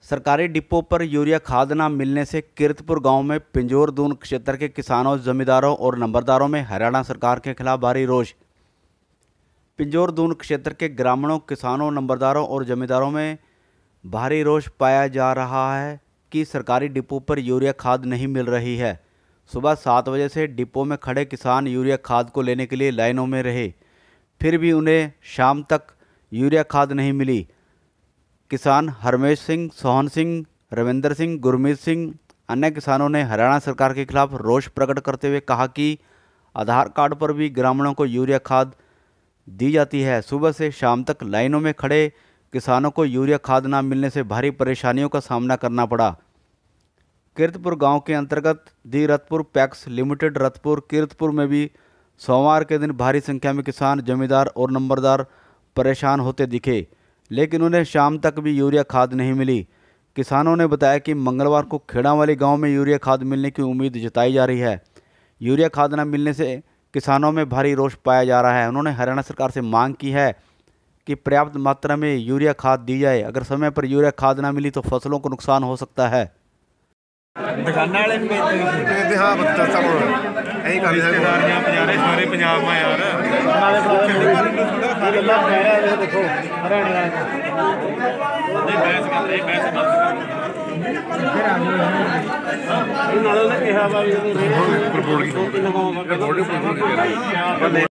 सरकारी डिपो पर यूरिया खाद न मिलने से कीरतपुर गांव में पिंजौर दून क्षेत्र के किसानों, जमींदारों और नंबरदारों में हरियाणा सरकार के खिलाफ भारी रोष। पिंजौर दून क्षेत्र के ग्रामीणों, किसानों, नंबरदारों और जमींदारों में भारी रोष पाया जा रहा है कि सरकारी डिपो पर यूरिया खाद नहीं मिल रही है। सुबह 7 बजे से डिपो में खड़े किसान यूरिया खाद को लेने के लिए लाइनों में रहे, फिर भी उन्हें शाम तक यूरिया खाद नहीं मिली। किसान हरमेश सिंह, सोहन सिंह, रविंदर सिंह, गुरमीत सिंह, अन्य किसानों ने हरियाणा सरकार के खिलाफ रोष प्रकट करते हुए कहा कि आधार कार्ड पर भी ग्रामीणों को यूरिया खाद दी जाती है। सुबह से शाम तक लाइनों में खड़े किसानों को यूरिया खाद न मिलने से भारी परेशानियों का सामना करना पड़ा। कीरतपुर गांव के अंतर्गत the Ratpur PACS limited Ratpur Kiratpur में भी सोमवार के दिन भारी संख्या में किसान, जमींदार और नंबरदार परेशान होते दिखे, लेकिन उन्हें शाम तक भी यूरिया खाद नहीं मिली। किसानों ने बताया कि मंगलवार को खेड़ावाली गांव में यूरिया खाद मिलने की उम्मीद जताई जा रही है। यूरिया खाद न मिलने से किसानों में भारी रोष पाया जा रहा है। उन्होंने हरियाणा सरकार से मांग की है कि पर्याप्त मात्रा में यूरिया खाद दी जाए। अगर समय पर यूरिया खाद न मिली तो फसलों को नुकसान हो सकता है।